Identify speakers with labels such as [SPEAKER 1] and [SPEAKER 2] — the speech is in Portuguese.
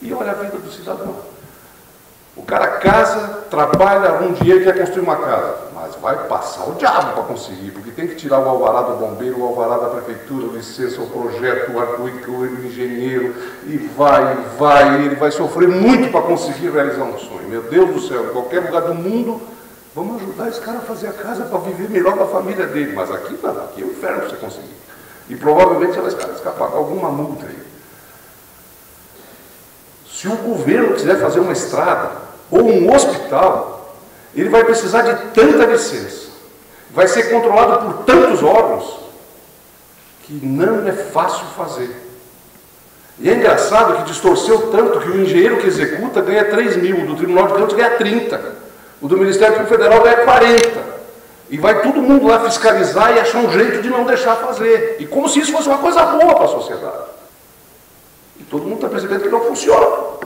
[SPEAKER 1] E olha a vida do cidadão. O cara casa, trabalha, arruma dinheiro e quer construir uma casa. Mas vai passar o diabo para conseguir, porque tem que tirar o alvará do bombeiro, o alvará da prefeitura, a licença, o projeto, o engenheiro, e ele vai sofrer muito para conseguir realizar um sonho. Meu Deus do céu, em qualquer lugar do mundo, vamos ajudar esse cara a fazer a casa para viver melhor com a família dele. Mas aqui não, aqui é o inferno para você conseguir. E provavelmente você vai escapar com alguma multa aí. Se o governo quiser fazer uma estrada ou um hospital, ele vai precisar de tanta licença, vai ser controlado por tantos órgãos, que não é fácil fazer. E é engraçado que distorceu tanto que o engenheiro que executa ganha 3 mil, do Tribunal de Contas ganha 30, o do Ministério Público Federal ganha 40. E vai todo mundo lá fiscalizar e achar um jeito de não deixar fazer. E como se isso fosse uma coisa boa para a sociedade. E todo mundo está percebendo que não funciona.